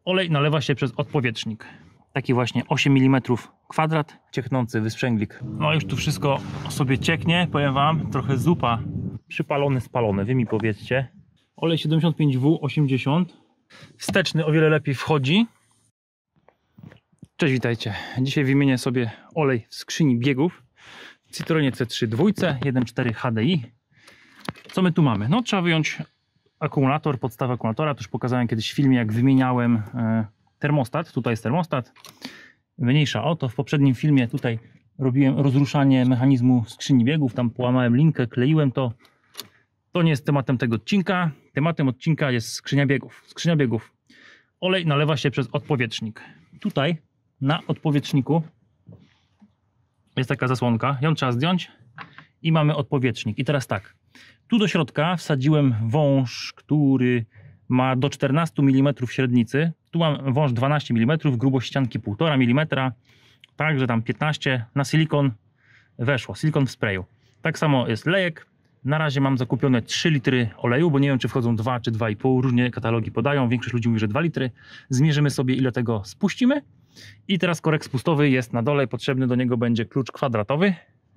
Olej nalewa się przez odpowietrznik. Taki właśnie 8 mm kwadrat, cieknący wysprzęglik. No już tu wszystko sobie cieknie, powiem wam, trochę zupa przypalony, spalony, wy mi powiedzcie. Olej 75W80. Wsteczny o wiele lepiej wchodzi. Cześć, witajcie. Dzisiaj wymienię sobie olej w skrzyni biegów w Citroenie C3 dwójce 1.4 HDI. Co my tu mamy? No trzeba wyjąć akumulator, podstawę akumulatora. To już pokazałem kiedyś w filmie, jak wymieniałem termostat. Tutaj jest termostat. Mniejsza o to. W poprzednim filmie tutaj robiłem rozruszanie mechanizmu skrzyni biegów. Tam połamałem linkę, kleiłem to. To nie jest tematem tego odcinka. Tematem odcinka jest skrzynia biegów. Skrzynia biegów. Olej nalewa się przez odpowietrznik. Tutaj na odpowietrzniku jest taka zasłonka. Ją trzeba zdjąć i mamy odpowietrznik. I teraz tak. Tu do środka wsadziłem wąż, który ma do 14 mm średnicy. Tu mam wąż 12 mm, grubość ścianki 1,5 mm. Także tam 15 na silikon weszło. Silikon w sprayu. Tak samo jest lejek. Na razie mam zakupione 3 litry oleju, bo nie wiem, czy wchodzą 2 czy 2,5. Różnie katalogi podają. Większość ludzi mówi, że 2 litry. Zmierzymy sobie, ile tego spuścimy. I teraz korek spustowy jest na dole. Potrzebny do niego będzie klucz kwadratowy.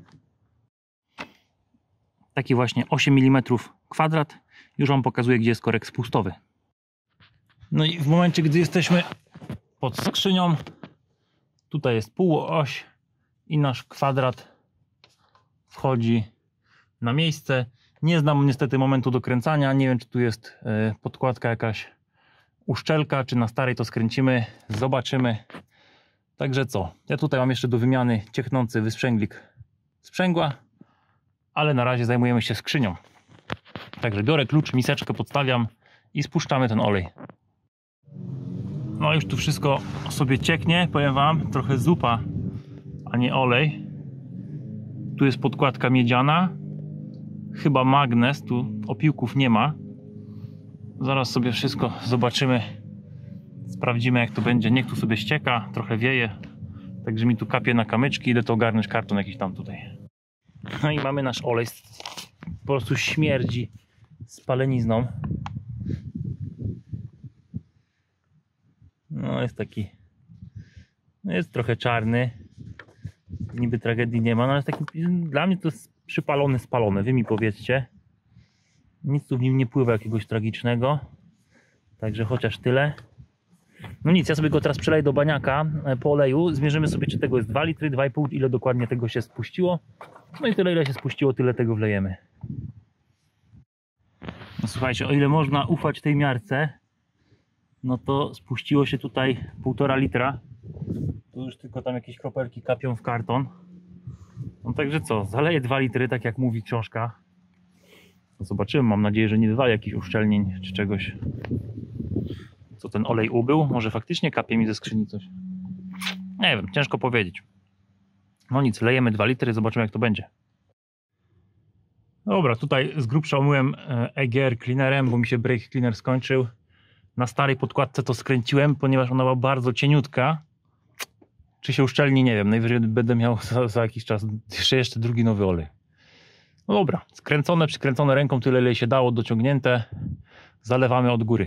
Taki właśnie 8 mm kwadrat. Już wam pokazuję, gdzie jest korek spustowy. No i w momencie, gdy jesteśmy pod skrzynią, tutaj jest półoś i nasz kwadrat wchodzi na miejsce. Nie znam niestety momentu dokręcania. Nie wiem, czy tu jest podkładka jakaś, uszczelka, czy na starej to skręcimy. Zobaczymy. Także co? Ja tutaj mam jeszcze do wymiany cieknący wysprzęglik sprzęgła, ale na razie zajmujemy się skrzynią. Także biorę klucz, miseczkę podstawiam i spuszczamy ten olej. No już tu wszystko sobie cieknie, powiem wam, trochę zupa, a nie olej. Tu jest podkładka miedziana, chyba magnes, tu opiłków nie ma. Zaraz sobie wszystko zobaczymy, sprawdzimy, jak to będzie. Niech tu sobie ścieka, trochę wieje, także mi tu kapie na kamyczki, idę to ogarnąć, karton jakiś tam tutaj. No i mamy nasz olej, po prostu śmierdzi spalenizną. No jest taki, no jest trochę czarny, niby tragedii nie ma, no ale jest taki, dla mnie to jest przypalony, spalony, wy mi powiedzcie. Nic tu w nim nie pływa jakiegoś tragicznego, także chociaż tyle. No nic, ja sobie go teraz przeleję do baniaka po oleju, zmierzymy sobie, czy tego jest 2 litry, 2,5, ile dokładnie tego się spuściło. No i tyle, ile się spuściło, tyle tego wlejemy. No słuchajcie, o ile można ufać tej miarce, no to spuściło się tutaj 1,5 litra. Tu już tylko tam jakieś kropelki kapią w karton. No także co, zaleję 2 litry, tak jak mówi książka. No zobaczymy, mam nadzieję, że nie wywali jakichś uszczelnień czy czegoś. Co ten olej ubył? Może faktycznie kapie mi ze skrzyni coś? Nie wiem, ciężko powiedzieć. No nic, lejemy 2 litry, zobaczymy, jak to będzie. Dobra, tutaj z grubsza umyłem EGR cleanerem, bo mi się brake cleaner skończył. Na starej podkładce to skręciłem, ponieważ ona była bardzo cieniutka. Czy się uszczelni, nie wiem. Najwyżej będę miał za jakiś czas jeszcze drugi nowy olej. No dobra, skręcone, przykręcone ręką, tyle ile się dało, dociągnięte. Zalewamy od góry.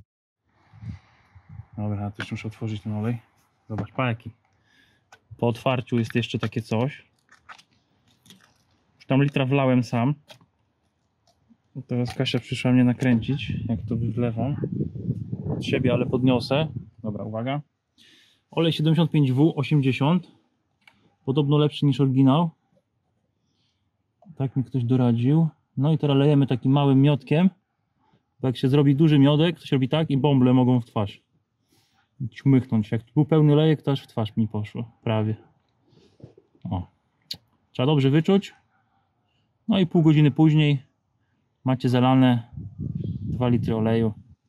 Dobra, ja też muszę otworzyć ten olej. Zobacz, pa jaki. Po otwarciu jest jeszcze takie coś. Już tam litra wlałem sam. Teraz Kasia przyszła mnie nakręcić, jak to wylewam od siebie, ale podniosę. Dobra, uwaga. Olej 75W80. Podobno lepszy niż oryginał. Tak mi ktoś doradził. No i teraz lejemy takim małym miodkiem. Bo jak się zrobi duży miodek, to się robi tak i bąble mogą w twarz ćmychnąć. Jak tu był pełny lejek, to aż w twarz mi poszło. Prawie. O. Trzeba dobrze wyczuć. No i pół godziny później macie zalane 2 litry oleju.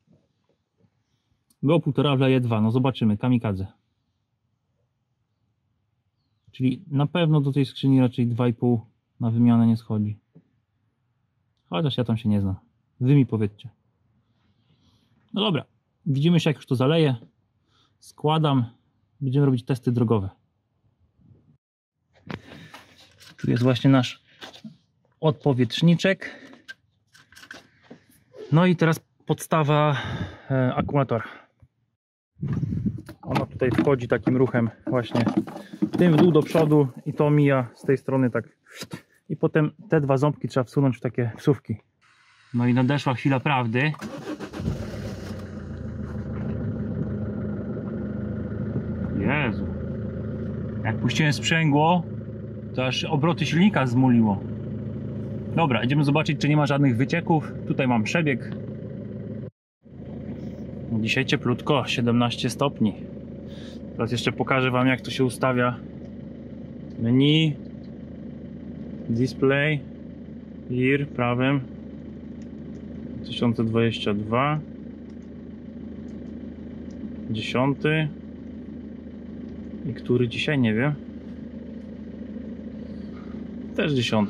Było 1,5, wleję 2. No zobaczymy. Kamikadze. Czyli na pewno do tej skrzyni raczej 2,5 na wymianę nie schodzi. Chociaż ja tam się nie znam. Wy mi powiedzcie. No dobra. Widzimy się, jak już to zaleję. Składam. Będziemy robić testy drogowe. Tu jest właśnie nasz odpowietrzniczek. No i teraz podstawa akumulatora. Ona tutaj wchodzi takim ruchem właśnie tym w dół do przodu i to mija z tej strony tak. I potem te dwa ząbki trzeba wsunąć w takie wsówki. No i nadeszła chwila prawdy. Jezu. Jak puściłem sprzęgło, to aż obroty silnika zmuliło. Dobra, idziemy zobaczyć, czy nie ma żadnych wycieków. Tutaj mam przebieg. Dzisiaj cieplutko, 17 stopni. Teraz jeszcze pokażę wam, jak to się ustawia. Menu, display, year prawym 2022, 10 i który dzisiaj, nie wiem, też 10.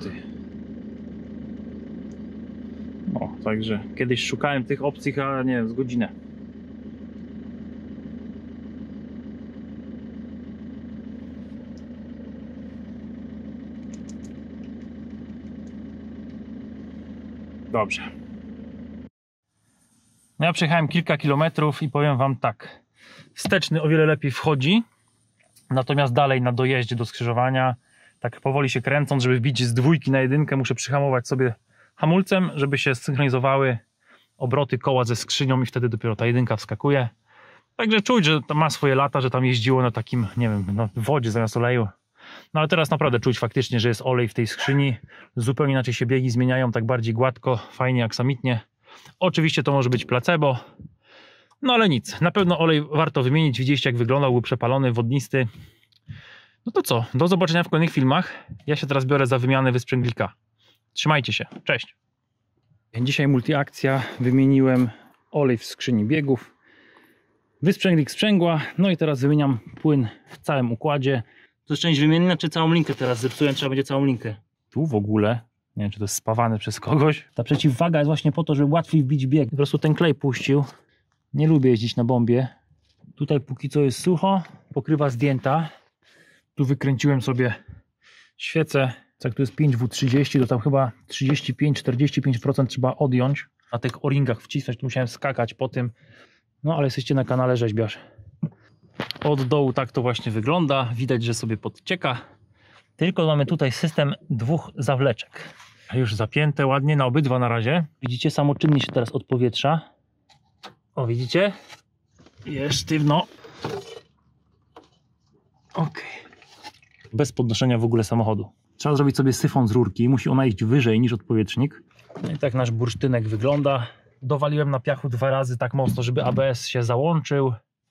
No, także kiedyś szukałem tych opcji, ale nie wiem, z godzinę. Dobrze. Ja przejechałem kilka kilometrów i powiem wam tak. Wsteczny o wiele lepiej wchodzi, natomiast dalej na dojeździe do skrzyżowania, tak powoli się kręcąc, żeby wbić z 2 na 1, muszę przyhamować sobie hamulcem, żeby się synchronizowały obroty koła ze skrzynią i wtedy dopiero ta 1 wskakuje. Także czuć, że to ma swoje lata, że tam jeździło na takim, nie wiem, na wodzie zamiast oleju. No ale teraz naprawdę czuć faktycznie, że jest olej w tej skrzyni. Zupełnie inaczej się biegi zmieniają, tak bardziej gładko, fajnie, aksamitnie. Oczywiście to może być placebo. No ale nic, na pewno olej warto wymienić. Widzieliście, jak wyglądał, był przepalony, wodnisty. No to co, do zobaczenia w kolejnych filmach. Ja się teraz biorę za wymianę wysprzęglika. Trzymajcie się, cześć. Dzisiaj multiakcja, wymieniłem olej w skrzyni biegów. Wysprzęglik sprzęgła, no i teraz wymieniam płyn w całym układzie. To jest część wymienna, czy całą linkę teraz zepsułem? Trzeba będzie całą linkę. Tu w ogóle, nie wiem, czy to jest spawane przez kogoś. Ta przeciwwaga jest właśnie po to, żeby łatwiej wbić bieg. Po prostu ten klej puścił. Nie lubię jeździć na bombie. Tutaj póki co jest sucho, pokrywa zdjęta. Tu wykręciłem sobie świecę. Jak tu jest 5W30, to tam chyba 35-45% trzeba odjąć. Na tych o-ringach wcisnąć, tu musiałem skakać po tym. No ale jesteście na kanale Rzeźbiarz. Od dołu tak to właśnie wygląda. Widać, że sobie podcieka. Tylko mamy tutaj system 2 zawleczek. Już zapięte ładnie na obydwa na razie. Widzicie, samoczynnie się teraz odpowietrza. O, widzicie? Jest sztywno. Ok. Bez podnoszenia w ogóle samochodu. Trzeba zrobić sobie syfon z rurki. Musi ona iść wyżej niż odpowietrznik. No i tak nasz bursztynek wygląda. Dowaliłem na piachu 2 razy tak mocno, żeby ABS się załączył.